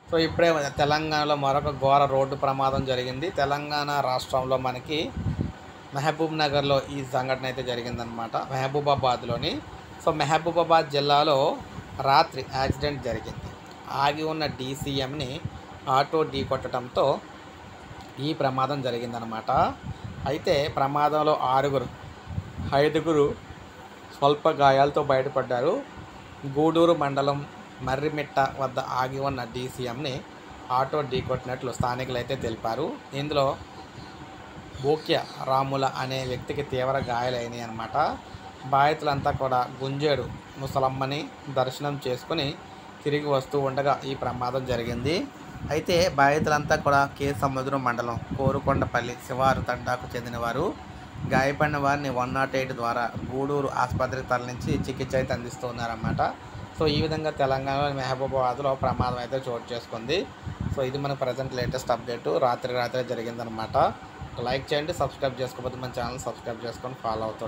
So ఇప్పుడే తెలంగాణలో మరొక ఘోర రోడ్డు ప్రమాదం జరిగింది. తెలంగాణ రాష్ట్రంలో మనకి మహబూబ్ నగర్లో ఈ సంఘటన అయితే జరిగిందనమాట. మహబూబాబాద్లోని. సో మహబూబాబాద్ జిల్లాలో రాత్రి యాక్సిడెంట్ జరిగింది. ఆగి ఉన్న డీసీఎంని ఆటో ఢీకొట్టడంతో ఈ ప్రమాదం జరిగిందనమాట. అయితే ప్రమాదంలో ఐదుగురు స్వల్ప గాయాలతో బయటపడ్డారు. గూడూరు మండలం మర్రిమిట్ట వద్ద ఆగి ఉన్న డీసీఎంని ఆటో ఢీకొట్టినట్లు స్థానికులు అయితే తెలిపారు. ఇందులో బోక్య రాముల అనే వ్యక్తికి తీవ్ర గాయాలైనాయి అన్నమాట. బాధితులంతా కూడా గుంజేడు ముసలమ్మని దర్శనం చేసుకుని తిరిగి వస్తూ ఉండగా ఈ ప్రమాదం జరిగింది. అయితే బాధితులంతా కూడా కే సముద్రం మండలం కోరుకొండపల్లి శివారు తండాకు చెందినవారు. గాయపడిన వారిని 108 ద్వారా గూడూరు ఆసుపత్రికి తరలించి చికిత్స అయితే అందిస్తున్నారన్నమాట. సో ఈ విధంగా తెలంగాణలోని మహబూబాబాద్లో ప్రమాదం అయితే చోటు చేసుకుంది. సో ఇది మన ప్రజెంట్ లేటెస్ట్ అప్డేటు. రాత్రి జరిగిందనమాట. లైక్ చేయండి, సబ్స్క్రైబ్ చేసుకోకపోతే మన ఛానల్ సబ్స్క్రైబ్ చేసుకొని ఫాలో అవుతారు.